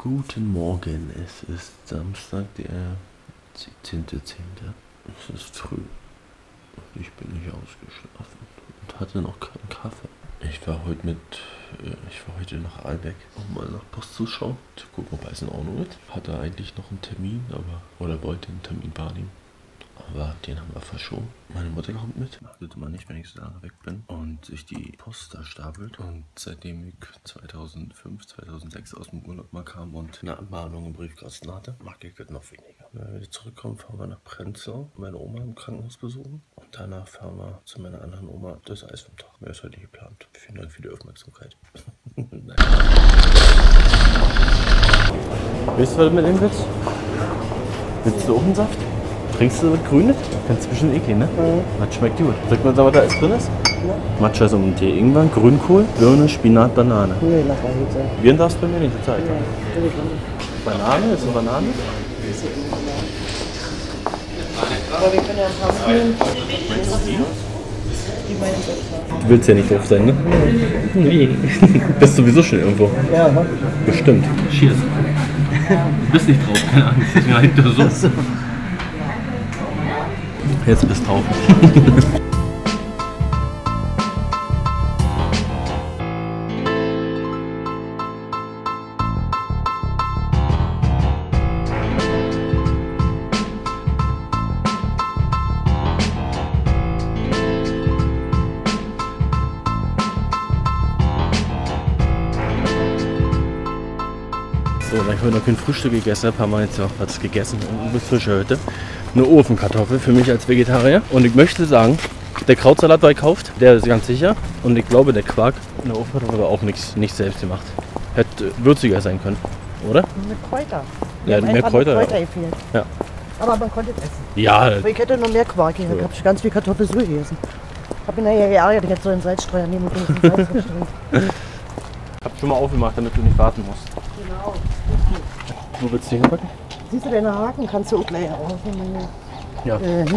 Guten Morgen, es ist Samstag, der 17.10. Es ist früh und ich bin nicht ausgeschlafen und hatte noch keinen Kaffee. Ich war heute nach Ahlbeck, um mal nach Post zu schauen, zu gucken, ob alles in Ordnung ist. Hatte eigentlich noch einen Termin, oder wollte einen Termin wahrnehmen. Aber den haben wir verschoben. Meine Mutter kommt mit. Achtet immer nicht, wenn ich so lange weg bin. Und sich die Post da stapelt. Und seitdem ich 2005, 2006 aus dem Urlaub mal kam und eine Anmahnung im Briefkasten hatte, mag ich das noch weniger. Wenn wir wieder zurückkommen, fahren wir nach Prenzlau, meine Oma im Krankenhaus besuchen. Und danach fahren wir zu meiner anderen Oma das Eis vom Tag. Mehr ist heute nicht geplant. Vielen Dank für die Aufmerksamkeit. Nein. Weißt du, was du mit dem willst? Willst du Orangensaft? Trinkst du was Grünes? Findest du bestimmt eklig, ne? Mhm. Das schmeckt gut. Sag mal, was da alles drin ist? Ja. Matcha ist um den Tee. Ingwer, Grünkohl, Birne, Spinat, Banane. Nee, lass mal gut sein. Bieren darfst du bei mir nicht, das zeigt. Ja, Banane? Ist eine Banane? Aber wir können ja ein paar mitnehmen. Du willst ja nicht doof sein, ne? Nee. Bist sowieso schon irgendwo. Ja, ne? Bestimmt. Cheers. Du bist nicht drauf, keine Angst. Deswegen halt so. Jetzt bist du drauf. So, dann haben wir noch kein Frühstück gegessen, haben wir jetzt auch was gegessen. Und Fische heute. Eine Ofenkartoffel für mich als Vegetarier. Und ich möchte sagen, der Krautsalat war gekauft, der ist ganz sicher. Und ich glaube, der Quark in der Ofenkartoffel war auch nicht selbst gemacht. Hätte würziger sein können, oder? Mit Kräuter. Ja, mehr Kräuter. Gefehlt. Ja. Aber man konnte es essen. Ja. Aber ich hätte noch mehr Quark gehabt. Ich habe ganz viel Kartoffelsuppe gegessen. Ich habe mir nachher geärgert, ich hätte so einen Salzstreuer nehmen und den Salz verstreut. Ich habe schon mal aufgemacht, damit du nicht warten musst. Genau. Wo willst du hinpacken? Siehst du deine Haken? Kannst du auch gleich aufnehmen. Ja. Hinten.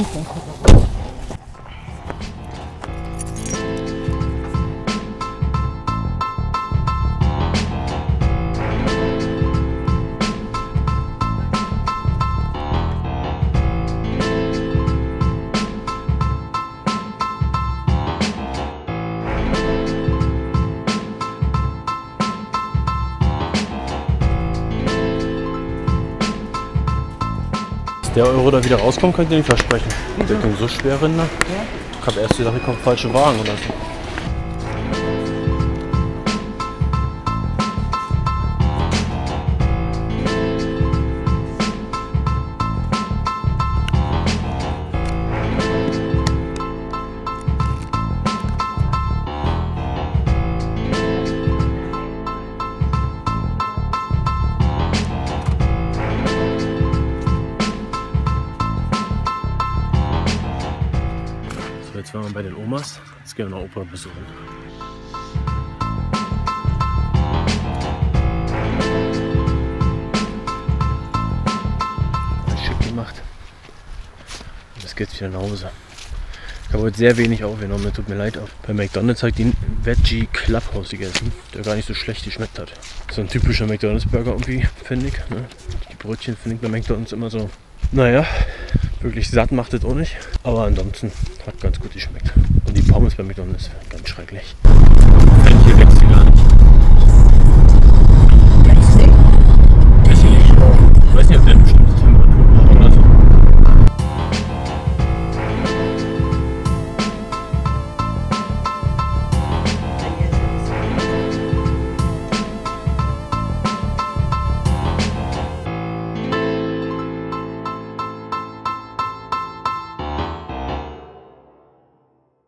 Der Euro da wieder rauskommt, könnt ihr nicht versprechen. Der klingt so schwer, Rinder. Ja. Ich habe erst gedacht, hier kommt falsche Wagen oder so. Jetzt waren wir bei den Omas, jetzt gehen wir noch Opa besuchen. Das ist schick gemacht. Und jetzt geht's wieder nach Hause. Ich habe heute sehr wenig aufgenommen, tut mir leid. Bei McDonald's habe ich den Veggie Clubhouse gegessen, der gar nicht so schlecht geschmeckt hat. So ein typischer McDonald's Burger irgendwie, finde ich. Ne? Die Brötchen finde ich bei McDonald's immer so, naja, wirklich satt macht es auch nicht. Aber ansonsten hat ganz gut geschmeckt. Und die Pommes bei McDonald's, ganz schrecklich. Hier wächst sie gar nicht.